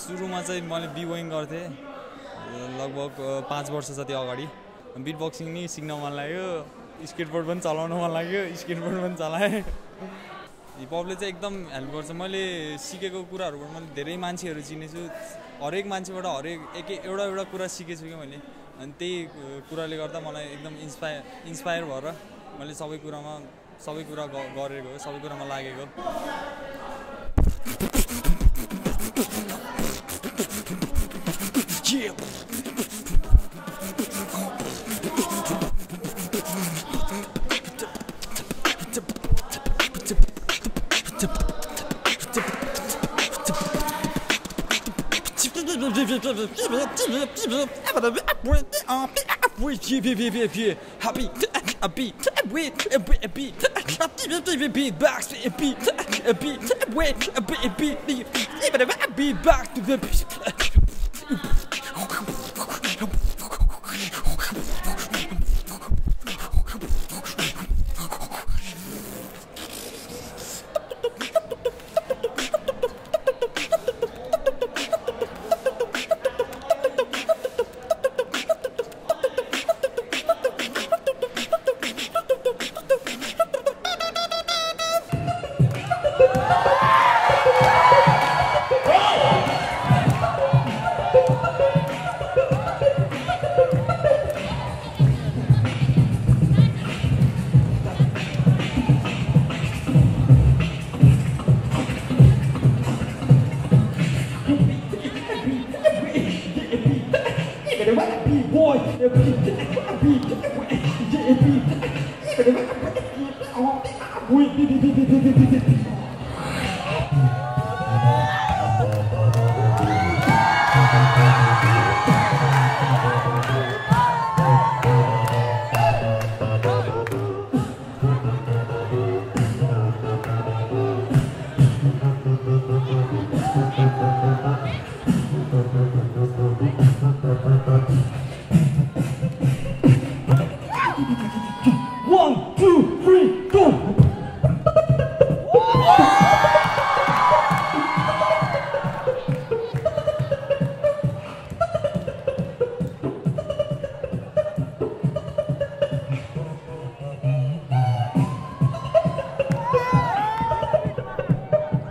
सुरुमा चाहिँ मैले बिबोइङ गर्थेँ लगभग 5 वर्ष जति अगाडि बिट बक्सिङ नि सिक्न मन लाग्यो स्केटबोर्ड पनि चलाउन मन लाग्यो स्केटबोर्ड पनि चलाएँ हिपहपले चाहिँ एकदम हेल्प गर्छ मैले सिकेको कुराहरूबाट मैले धेरै मान्छेहरू चिनेछु हरेक मान्छेबाट हरेक एउटा कुरा सिकेछु कि मैले अनि त्यही कुराले गर्दा मलाई एकदम इन्स्पायर भएर मैले सबै कुरा गरेको सबै कुरामा लागेको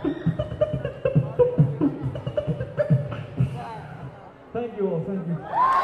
Thank you all, thank you.